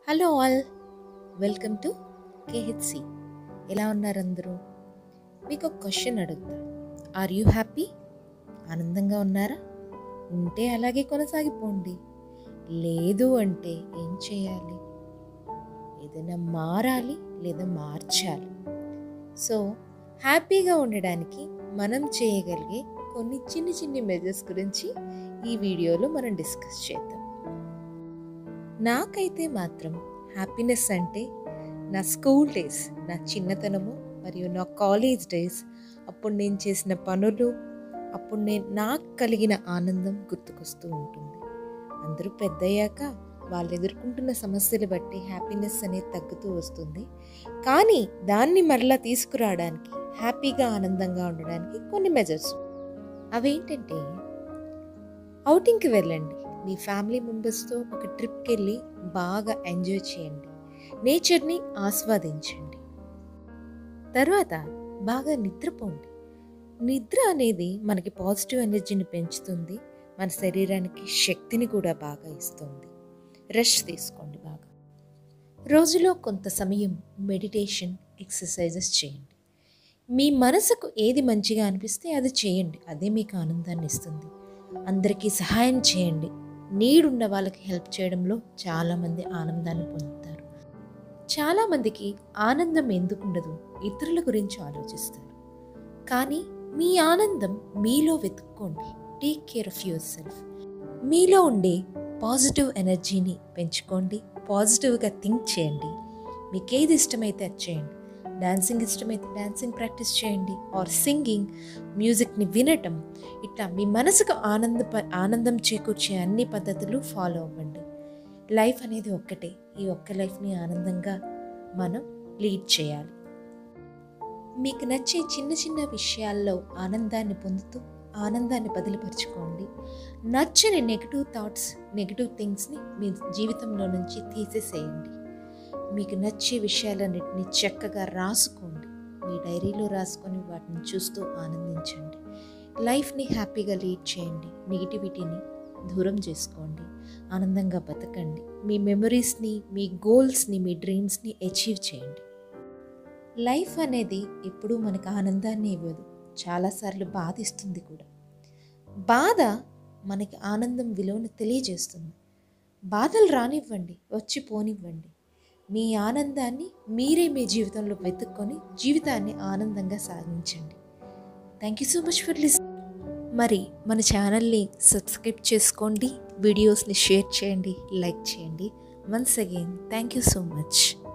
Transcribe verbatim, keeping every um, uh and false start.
Hello all, welcome to KHC. ఎలా ఉన్నారు అందరూ? మీకు ఒక క్వశ్చన్ అడుగుతా. Are you happy? ఆనందంగా ఉన్నారా? ఉంటే అలాగే కొనసాగిపోండి. లేదు అంటే ఏం చేయాలి? ఏదైనా మారాలి లేదా మార్చాలి. సో హ్యాపీగా ఉండడానికి మనం చేయగలిగే కొన్ని చిన్ని చిన్ని మెజర్స్ గురించి ఈ వీడియోలో మనం డిస్కస్ చేద్దాం. నాకైతే మాత్రం హ్యాపీనెస్ అంటే నా స్కూల్ డేస్, నా చిన్నతనము మరియు నా కాలేజ్ డేస్, అప్పుడు నేను చేసిన పనులు, అప్పుడు నేను నాకు కలిగిన ఆనందం గుర్తుకొస్తూ ఉంటుంది. అందరూ పెద్దయ్యాక వాళ్ళు ఎదుర్కొంటున్న సమస్యలు బట్టి హ్యాపీనెస్ అనేది తగ్గుతూ వస్తుంది. కానీ దాన్ని మరలా తీసుకురావడానికి, హ్యాపీగా ఆనందంగా ఉండడానికి కొన్ని మెజర్స్. అవేంటంటే, ఔటింగ్కి వెళ్ళండి. మీ ఫ్యామిలీ మెంబర్స్తో ఒక ట్రిప్కి వెళ్ళి బాగా ఎంజాయ్ చేయండి. నేచర్ని ఆస్వాదించండి. తర్వాత బాగా నిద్రపోండి. నిద్ర అనేది మనకి పాజిటివ్ ఎనర్జీని పెంచుతుంది, మన శరీరానికి శక్తిని కూడా బాగా ఇస్తుంది. రెస్ట్ తీసుకోండి బాగా. రోజులో కొంత సమయం మెడిటేషన్, ఎక్సర్సైజెస్ చేయండి. మీ మనసుకు ఏది మంచిగా అనిపిస్తే అది చేయండి. అదే మీకు ఆనందాన్ని ఇస్తుంది. అందరికీ సహాయం చేయండి. నీడున్న వాళ్ళకి హెల్ప్ చేయడంలో చాలామంది ఆనందాన్ని పొందుతారు. చాలామందికి ఆనందం ఎందుకుండదు, ఇతరుల గురించి ఆలోచిస్తారు. కానీ మీ ఆనందం మీలో వెతుక్కోండి. Take care of yourself. మీలో ఉండే పాజిటివ్ ఎనర్జీని పెంచుకోండి. పాజిటివ్గా థింక్ చేయండి. మీకు ఏది ఇష్టమైతే అది చేయండి. డాన్సింగ్ ఇష్టమైతే డాన్సింగ్ ప్రాక్టీస్ చేయండి, ఆర్ సింగింగ్, మ్యూజిక్ని వినటం. ఇట్లా మీ మనసుకు ఆనంద ఆనందం చేకూర్చే అన్ని పద్ధతులు ఫాలో అవ్వండి. లైఫ్ అనేది ఒక్కటే. ఈ ఒక్క లైఫ్ని ఆనందంగా మనం లీడ్ చేయాలి. మీకు నచ్చే చిన్న చిన్న విషయాల్లో ఆనందాన్ని పొందుతూ ఆనందాన్ని బదిలిపరచుకోండి. నచ్చని నెగిటివ్ థాట్స్, నెగిటివ్ థింగ్స్ని మీ జీవితంలో నుంచి తీసేసేయండి. మీకు నచ్చే విషయాలన్నింటినీ చక్కగా రాసుకోండి. మీ డైరీలో రాసుకొని వాటిని చూస్తూ ఆనందించండి. లైఫ్ని హ్యాపీగా లీడ్ చేయండి. నెగిటివిటీని దూరం చేసుకోండి. ఆనందంగా బతకండి. మీ మెమరీస్ని, మీ గోల్స్ని, మీ డ్రీమ్స్ని అచీవ్ చేయండి. లైఫ్ అనేది ఎప్పుడూ మనకు ఆనందాన్ని ఇవ్వదు, చాలాసార్లు బాధ ఇస్తుంది కూడా. బాధ మనకి ఆనందం విలువను తెలియజేస్తుంది. బాధలు రానివ్వండి, వచ్చి పోనివ్వండి. మీ ఆనందాన్ని మీరే మీ జీవితంలో వెతుక్కొని జీవితాన్ని ఆనందంగా సాగించండి. Thank you so much for listening. మరి మన ఛానల్ని సబ్స్క్రైబ్ చేసుకోండి, వీడియోస్ని షేర్ చేయండి, లైక్ చేయండి. Once again thank you so much.